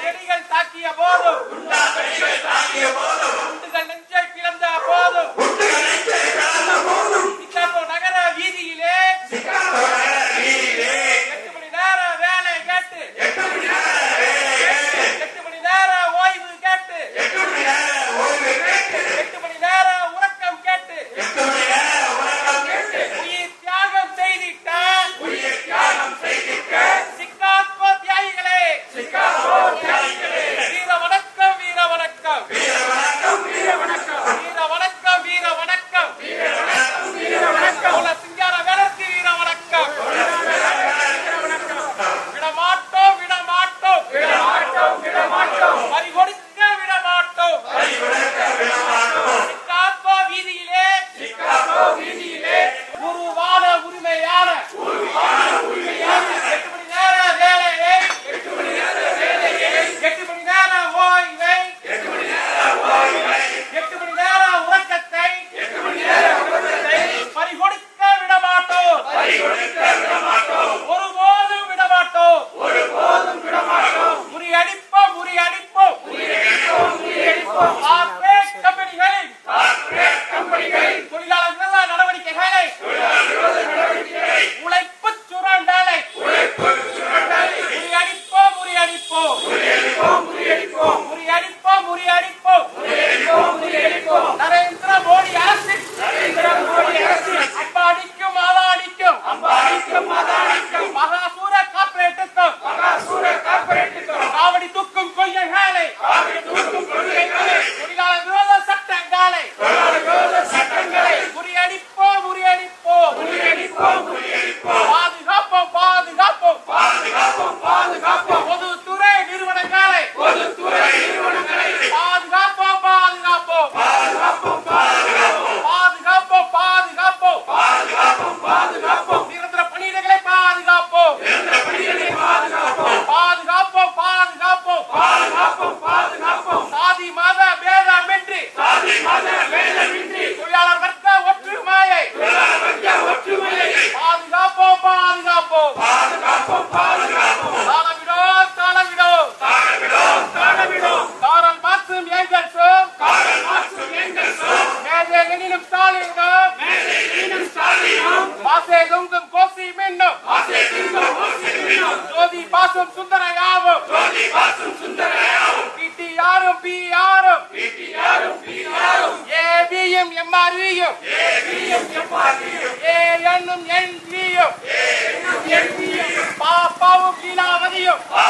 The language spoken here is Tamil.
வெடிகள் தாக்கிய போதும் குண்டுகள் நெஞ்சை பிளந்த போதும் சிக்காகோ நகர வீதியிலே 8 மணி நேர வேலை கேட்டு 8 மணி நேர ஓய்வு கேட்டு 8 மணி நேர உறக்கம் கேட்டு உயிர் தியாகம் செய்திட்ட சிக்காகோ தியாகிகளே வீர வணக்கம் வீர வணக்கம் வீர வணக்கம் வீர வணக்கம் வீர வணக்கம் சிங்கார வேலைக்கு வீர வணக்கம் விடமாட்டோம் விடமாட்டோம் பறி கொடுக்க விடமாட்டோம் சிக்காகோ வீதியிலே உருவான உரிமையான 8 மணி நேர வேலையை 8 மணி நேர ஓய்வை 8 மணி நேர உறக்கத்தை பறி கொடுக்க விடமாட்டோம் ஒருபோதும் விடமாட்டோம் முறியடிப்போம் கார்ப்பரேட் கம்பெனிகளின் தொழிலாளர் விரோத நடவடிக்கைகளை உழைப்பு சுரண்டலை முறியடிப்போம் நரேந்திர மோடி அரசு அம்பானிக்கும் அதானிக்கும் மகாசூர கார்ப்பரேட்டுக்கும் காவடி தூக்கும் கொள்கைகளை தொழிலாளர் விரோத சட்டங்களை முறியடிப்போம் பாதுகாப்போம் பொதுத்துறை நிறுவனங்களை பாதுகாப்போம் நிரந்தர பணியிடங்களை பாதுகாப்போம் சாதி மத பேதமின்றி தொழிலாளர் வர்க்க ஒற்றுமையை பாதுகாப்போம் காரல் மார்க்சும் ஏங்கல்ஸும் மேஜை லெனினும் ஸ்டாலினும் மாசே துங்கும் கோசி மின்னும் ஜோதி பாசும் சுந்தரையாவும் பிடிஆரும் ஏபியும் எம்ஆர்வியும் ஏஎன்னும் என்வியும் பாப்பாவும் லீலாவதியும்